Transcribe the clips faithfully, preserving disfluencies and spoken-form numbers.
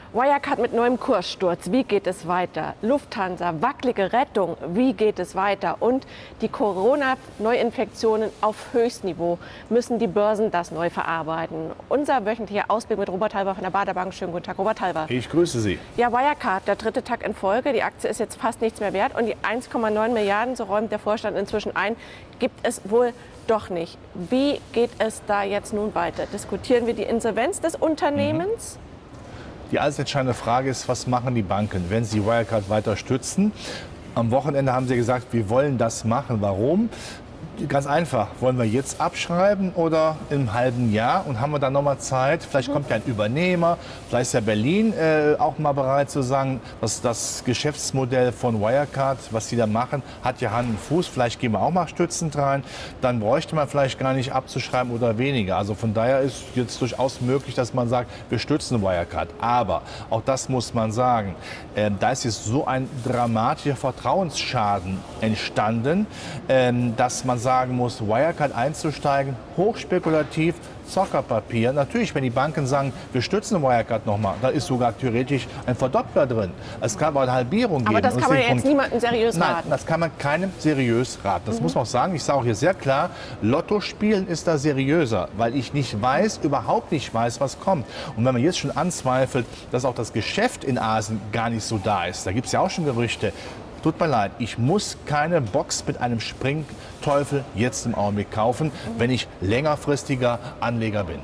Wirecard mit neuem Kurssturz, wie geht es weiter? Lufthansa, wackelige Rettung, wie geht es weiter? Und die Corona-Neuinfektionen auf Höchstniveau, müssen die Börsen das neu verarbeiten? Unser wöchentlicher Ausblick mit Robert Halver von der Baader Bank. Schönen guten Tag, Robert Halver. Ich grüße Sie. Ja, Wirecard, der dritte Tag in Folge. Die Aktie ist jetzt fast nichts mehr wert. Und die eins Komma neun Milliarden, so räumt der Vorstand inzwischen ein, gibt es wohl doch nicht. Wie geht es da jetzt nun weiter? Diskutieren wir die Insolvenz des Unternehmens? Mhm. Die alles entscheidende Frage ist, was machen die Banken, wenn sie Wirecard weiter stützen? Am Wochenende haben sie gesagt, wir wollen das machen. Warum? Ganz einfach, wollen wir jetzt abschreiben oder im halben Jahr und haben wir dann noch mal Zeit? Vielleicht mhm. kommt ja ein Übernehmer, vielleicht ist ja Berlin äh, auch mal bereit zu sagen, dass das Geschäftsmodell von Wirecard, was sie da machen, hat ja Hand und Fuß, vielleicht gehen wir auch mal stützend rein, dann bräuchte man vielleicht gar nicht abzuschreiben oder weniger. Also von daher ist jetzt durchaus möglich, dass man sagt, wir stützen Wirecard. Aber, auch das muss man sagen, äh, da ist jetzt so ein dramatischer Vertrauensschaden entstanden, äh, dass man sagt, sagen muss, Wirecard einzusteigen, hochspekulativ, Zockerpapier. Natürlich, wenn die Banken sagen, wir stützen Wirecard nochmal, da ist sogar theoretisch ein Verdoppler drin. Es kann aber eine Halbierung geben. Aber das kann man ja jetzt niemandem seriös raten. Nein, das kann man keinem seriös raten. Das mhm. muss man auch sagen. Ich sage auch hier sehr klar, Lotto spielen ist da seriöser, weil ich nicht weiß, überhaupt nicht weiß, was kommt. Und wenn man jetzt schon anzweifelt, dass auch das Geschäft in Asien gar nicht so da ist, da gibt es ja auch schon Gerüchte. Tut mir leid, ich muss keine Box mit einem Springteufel jetzt im Augenblick kaufen, mhm. wenn ich längerfristiger Anleger bin.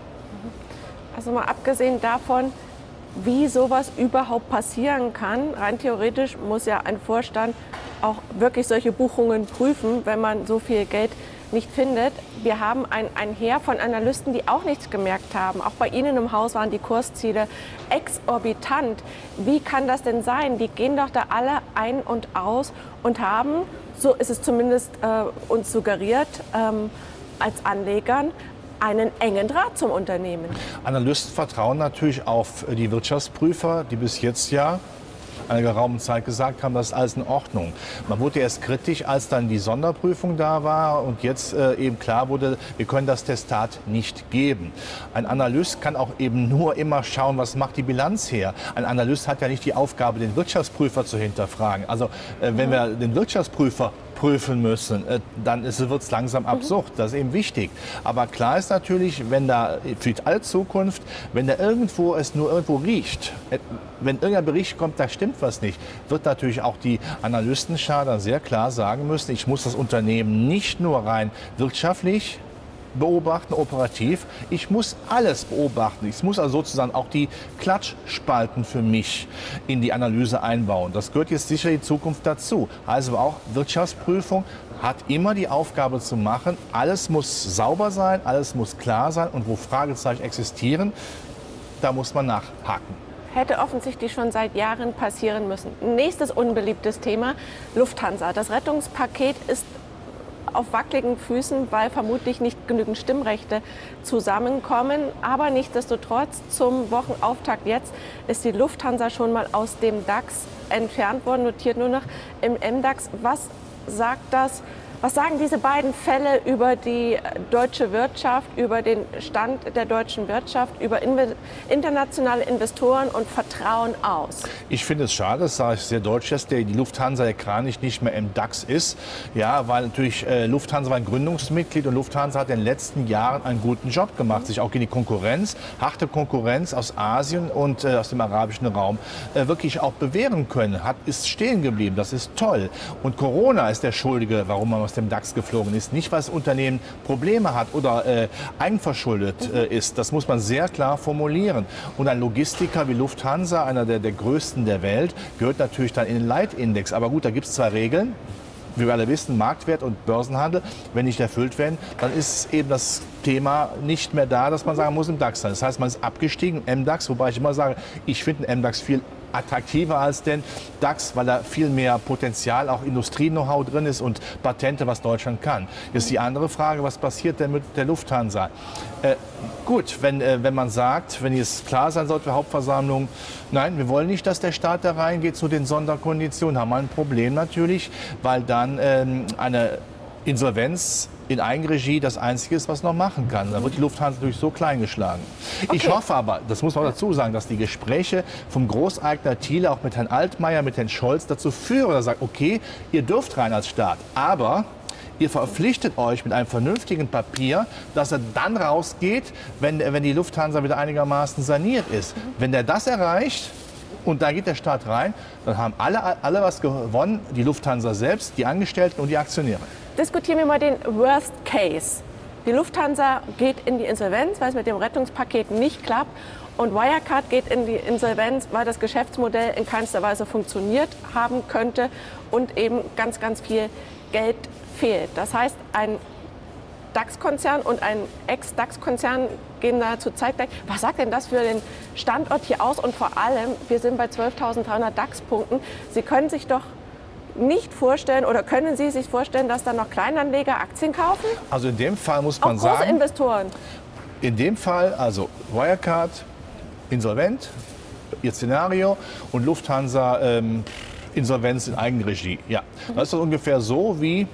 Also mal abgesehen davon, wie sowas überhaupt passieren kann, rein theoretisch muss ja ein Vorstand auch wirklich solche Buchungen prüfen, wenn man so viel Geld nicht findet. Wir haben ein, ein Heer von Analysten, die auch nichts gemerkt haben. Auch bei Ihnen im Haus waren die Kursziele exorbitant. Wie kann das denn sein? Die gehen doch da alle ein und aus und haben, so ist es zumindest äh, uns suggeriert, ähm, als Anlegern, einen engen Draht zum Unternehmen. Analysten vertrauen natürlich auf die Wirtschaftsprüfer, die bis jetzt ja eine geraume Zeit gesagt haben, das ist alles in Ordnung. Man wurde erst kritisch, als dann die Sonderprüfung da war und jetzt äh, eben klar wurde, wir können das Testat nicht geben. Ein Analyst kann auch eben nur immer schauen, was macht die Bilanz her. Ein Analyst hat ja nicht die Aufgabe, den Wirtschaftsprüfer zu hinterfragen. Also äh, wenn wir den Wirtschaftsprüfer prüfen müssen, äh, dann wird es langsam absurd. Das ist eben wichtig. Aber klar ist natürlich, wenn da für alle Zukunft, wenn da irgendwo es nur irgendwo riecht, äh, wenn irgendein Bericht kommt, da stimmt was nicht, wird natürlich auch die Analystenschar dann sehr klar sagen müssen, ich muss das Unternehmen nicht nur rein wirtschaftlich beobachten, operativ. Ich muss alles beobachten. Ich muss also sozusagen auch die Klatschspalten für mich in die Analyse einbauen. Das gehört jetzt sicher in Zukunft dazu. Also auch Wirtschaftsprüfung hat immer die Aufgabe zu machen, alles muss sauber sein, alles muss klar sein und wo Fragezeichen existieren, da muss man nachhaken. Hätte offensichtlich schon seit Jahren passieren müssen. Nächstes unbeliebtes Thema, Lufthansa. Das Rettungspaket ist auf wackeligen Füßen, weil vermutlich nicht genügend Stimmrechte zusammenkommen. Aber nichtsdestotrotz, zum Wochenauftakt jetzt ist die Lufthansa schon mal aus dem DAX entfernt worden, notiert nur noch im M DAX. Was sagt das? Was sagen diese beiden Fälle über die deutsche Wirtschaft, über den Stand der deutschen Wirtschaft, über internationale Investoren und Vertrauen aus? Ich finde es schade, das sage ich sehr deutsch, dass die Lufthansa der Kranich nicht mehr im DAX ist. Ja, weil natürlich äh, Lufthansa war ein Gründungsmitglied und Lufthansa hat in den letzten Jahren einen guten Job gemacht, sich auch gegen die Konkurrenz, harte Konkurrenz aus Asien und äh, aus dem arabischen Raum äh, wirklich auch bewähren können. Hat, ist stehen geblieben, das ist toll. Und Corona ist der Schuldige, warum man aus dem DAX geflogen ist. Nicht, weil das Unternehmen Probleme hat oder äh, eigenverschuldet äh, ist. Das muss man sehr klar formulieren. Und ein Logistiker wie Lufthansa, einer der, der größten der Welt, gehört natürlich dann in den Leitindex. Aber gut, da gibt es zwei Regeln. Wie wir alle wissen, Marktwert und Börsenhandel, wenn nicht erfüllt werden, dann ist eben das Thema nicht mehr da, dass man sagen muss, im DAX sein. Das heißt, man ist abgestiegen im M DAX, wobei ich immer sage, ich finde den M DAX viel attraktiver als den DAX, weil da viel mehr Potenzial, auch Industrie-Know-how drin ist und Patente, was Deutschland kann. Jetzt die andere Frage, was passiert denn mit der Lufthansa? Äh, gut, wenn, äh, wenn man sagt, wenn jetzt klar sein sollte, Hauptversammlung, nein, wir wollen nicht, dass der Staat da reingeht zu den Sonderkonditionen, haben wir ein Problem natürlich, weil dann ähm, eine Insolvenz in Eigenregie das Einzige ist, was noch machen kann. Da wird die Lufthansa natürlich so klein geschlagen. Okay. Ich hoffe aber, das muss man auch dazu sagen, dass die Gespräche vom Großeigner Thiele auch mit Herrn Altmaier, mit Herrn Scholz dazu führen, dass er sagt, okay, ihr dürft rein als Staat, aber ihr verpflichtet euch mit einem vernünftigen Papier, dass er dann rausgeht, wenn, wenn die Lufthansa wieder einigermaßen saniert ist. Wenn der das erreicht, und da geht der Staat rein, dann haben alle, alle was gewonnen, die Lufthansa selbst, die Angestellten und die Aktionäre. Diskutieren wir mal den Worst Case. Die Lufthansa geht in die Insolvenz, weil es mit dem Rettungspaket nicht klappt. Und Wirecard geht in die Insolvenz, weil das Geschäftsmodell in keinster Weise funktioniert haben könnte und eben ganz, ganz viel Geld fehlt. Das heißt, ein DAX-Konzern und ein Ex-DAX-Konzern gehen nahezu zeitgleich. Was sagt denn das für den Standort hier aus? Und vor allem, wir sind bei zwölftausenddreihundert DAX-Punkten. Sie können sich doch nicht vorstellen oder können Sie sich vorstellen, dass dann noch Kleinanleger Aktien kaufen? Also in dem Fall muss man Auch große sagen, Investoren. In dem Fall, also Wirecard, insolvent, ihr Szenario, und Lufthansa, ähm, Insolvenz in Eigenregie. Ja, mhm. Das ist ungefähr so wie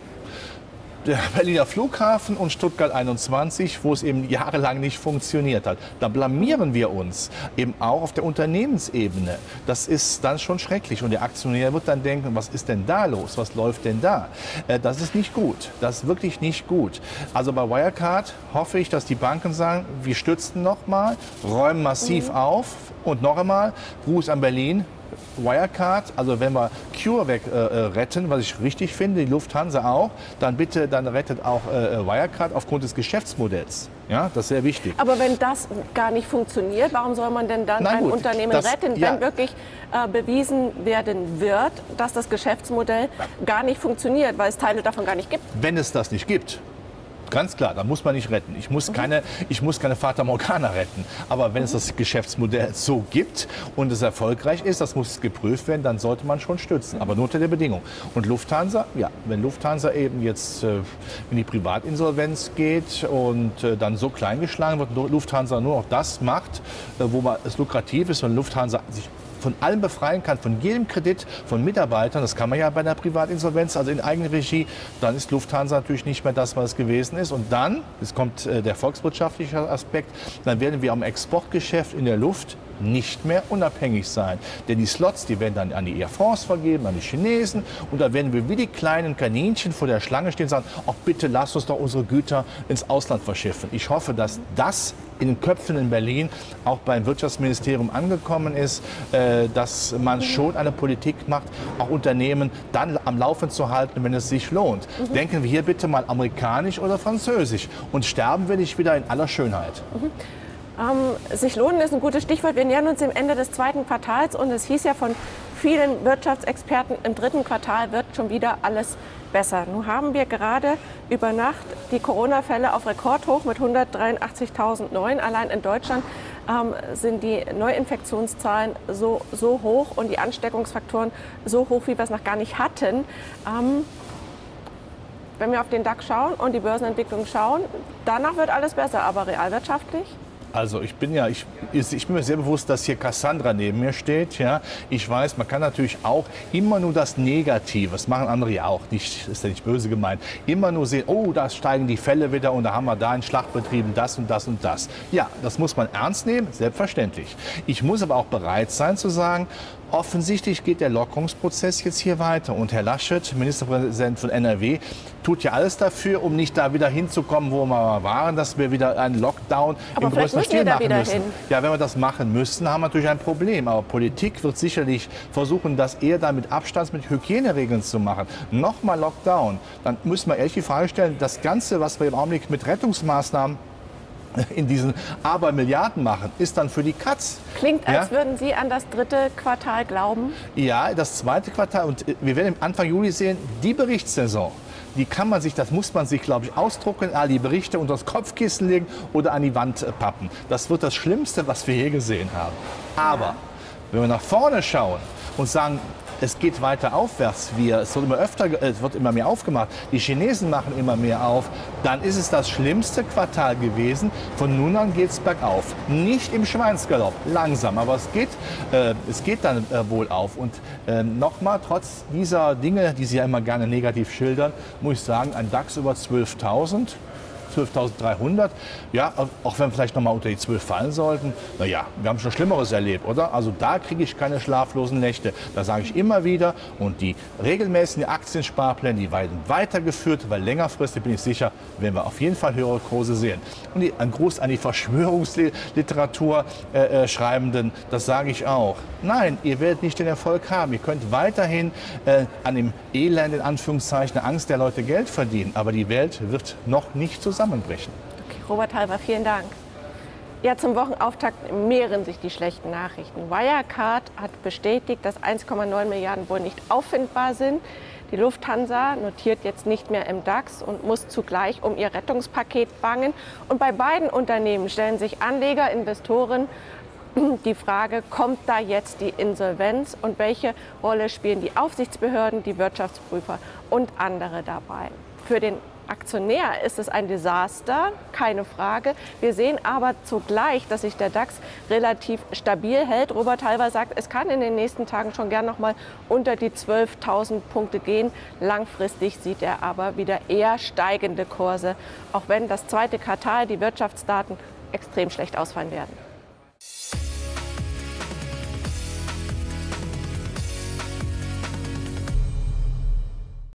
der Berliner Flughafen und Stuttgart einundzwanzig, wo es eben jahrelang nicht funktioniert hat. Da blamieren wir uns eben auch auf der Unternehmensebene. Das ist dann schon schrecklich. Und der Aktionär wird dann denken, was ist denn da los? Was läuft denn da? Das ist nicht gut. Das ist wirklich nicht gut. Also bei Wirecard hoffe ich, dass die Banken sagen, wir stützen noch mal, räumen massiv mhm. auf und noch einmal, Gruß an Berlin. Wirecard, also wenn wir CureVac äh, retten, was ich richtig finde, die Lufthansa auch, dann bitte, dann rettet auch äh, Wirecard aufgrund des Geschäftsmodells. Ja, das ist sehr wichtig. Aber wenn das gar nicht funktioniert, warum soll man denn dann Na ein gut, Unternehmen das, retten, wenn ja. wirklich äh, bewiesen werden wird, dass das Geschäftsmodell gar nicht funktioniert, weil es Teile davon gar nicht gibt? Wenn es das nicht gibt, ganz klar, da muss man nicht retten. Ich muss keine, ich muss keine Fata Morgana retten. Aber wenn es das Geschäftsmodell so gibt und es erfolgreich ist, das muss geprüft werden, dann sollte man schon stützen. Aber nur unter der Bedingung. Und Lufthansa, ja, wenn Lufthansa eben jetzt äh, in die Privatinsolvenz geht und äh, dann so klein geschlagen wird, Lufthansa nur noch das macht, äh, wo man, es lukrativ ist, wenn Lufthansa sich von allem befreien kann, von jedem Kredit, von Mitarbeitern, das kann man ja bei der Privatinsolvenz, also in Eigenregie, dann ist Lufthansa natürlich nicht mehr das, was es gewesen ist. Und dann, es kommt äh, der volkswirtschaftliche Aspekt, dann werden wir am Exportgeschäft in der Luft nicht mehr unabhängig sein. Denn die Slots, die werden dann an die Air France vergeben, an die Chinesen. Und da werden wir wie die kleinen Kaninchen vor der Schlange stehen und sagen, ach bitte lasst uns doch unsere Güter ins Ausland verschiffen. Ich hoffe, dass das in den Köpfen in Berlin auch beim Wirtschaftsministerium angekommen ist, äh, dass man schon eine Politik macht, auch Unternehmen dann am Laufen zu halten, wenn es sich lohnt. Mhm. Denken wir hier bitte mal amerikanisch oder französisch und sterben wir nicht wieder in aller Schönheit. Mhm. Ähm, sich lohnen ist ein gutes Stichwort. Wir nähern uns dem Ende des zweiten Quartals und es hieß ja von vielen Wirtschaftsexperten, im dritten Quartal wird schon wieder alles besser. Nun haben wir gerade über Nacht die Corona-Fälle auf Rekordhoch mit hundertdreiundachtzigtausend neuen. Allein in Deutschland ähm, sind die Neuinfektionszahlen so, so hoch und die Ansteckungsfaktoren so hoch, wie wir es noch gar nicht hatten. Ähm, wenn wir auf den DAX schauen und die Börsenentwicklung schauen, danach wird alles besser, aber realwirtschaftlich? Also ich bin ja, ich, ich bin mir sehr bewusst, dass hier Cassandra neben mir steht. Ja. Ich weiß, man kann natürlich auch immer nur das Negative, das machen andere ja auch, nicht, ist ja nicht böse gemeint, immer nur sehen, oh, da steigen die Fälle wieder und da haben wir da in Schlachtbetrieben das und das und das. Ja, das muss man ernst nehmen, selbstverständlich. Ich muss aber auch bereit sein zu sagen, offensichtlich geht der Lockerungsprozess jetzt hier weiter. Und Herr Laschet, Ministerpräsident von N R W, tut ja alles dafür, um nicht da wieder hinzukommen, wo wir mal waren, dass wir wieder einen Lockdown aber im größten Stil machen müssen. Hin. Ja, wenn wir das machen müssen, haben wir natürlich ein Problem. Aber Politik wird sicherlich versuchen, das eher dann mit Abstands-, mit Hygieneregeln zu machen. Nochmal Lockdown. Dann müssen wir ehrlich die Frage stellen, das Ganze, was wir im Augenblick mit Rettungsmaßnahmen in diesen Abermilliarden machen, ist dann für die Katz. Klingt, als ja? würden Sie an das dritte Quartal glauben? Ja, das zweite Quartal. Und wir werden Anfang Juli sehen, die Berichtssaison, die kann man sich, das muss man sich, glaube ich, ausdrucken, all die Berichte unter das Kopfkissen legen oder an die Wand pappen. Das wird das Schlimmste, was wir je gesehen haben. Aber ja. wenn wir nach vorne schauen und sagen, es geht weiter aufwärts. Wir, es, wird immer öfter, es wird immer mehr aufgemacht. Die Chinesen machen immer mehr auf. Dann ist es das schlimmste Quartal gewesen. Von nun an geht es bergauf. Nicht im Schweinsgalopp, langsam, aber es geht, äh, es geht dann äh, wohl auf. Und äh, nochmal, trotz dieser Dinge, die Sie ja immer gerne negativ schildern, muss ich sagen, ein DAX über zwölftausend. zwölftausenddreihundert, ja, auch wenn wir vielleicht noch mal unter die zwölf fallen sollten, naja, wir haben schon Schlimmeres erlebt, oder? Also da kriege ich keine schlaflosen Nächte, das sage ich immer wieder. Und die regelmäßigen Aktiensparpläne, die werden weitergeführt, weil längerfristig bin ich sicher, werden wir auf jeden Fall höhere Kurse sehen. Und die, ein Gruß an die Verschwörungsliteratur äh, äh, Schreibenden, das sage ich auch. Nein, ihr werdet nicht den Erfolg haben. Ihr könnt weiterhin äh, an dem Elend, in Anführungszeichen, der Angst der Leute Geld verdienen, aber die Welt wird noch nicht zusammenbrechen. Okay, Robert Halver, vielen Dank. Ja, zum Wochenauftakt mehren sich die schlechten Nachrichten. Wirecard hat bestätigt, dass eins Komma neun Milliarden wohl nicht auffindbar sind. Die Lufthansa notiert jetzt nicht mehr im DAX und muss zugleich um ihr Rettungspaket bangen. Und bei beiden Unternehmen stellen sich Anleger, Investoren die Frage, kommt da jetzt die Insolvenz und welche Rolle spielen die Aufsichtsbehörden, die Wirtschaftsprüfer und andere dabei? Für den Aktionär ist es ein Desaster, keine Frage. Wir sehen aber zugleich, dass sich der DAX relativ stabil hält. Robert Halver sagt, es kann in den nächsten Tagen schon gern noch mal unter die zwölftausend Punkte gehen. Langfristig sieht er aber wieder eher steigende Kurse, auch wenn das zweite Quartal, die Wirtschaftsdaten, extrem schlecht ausfallen werden.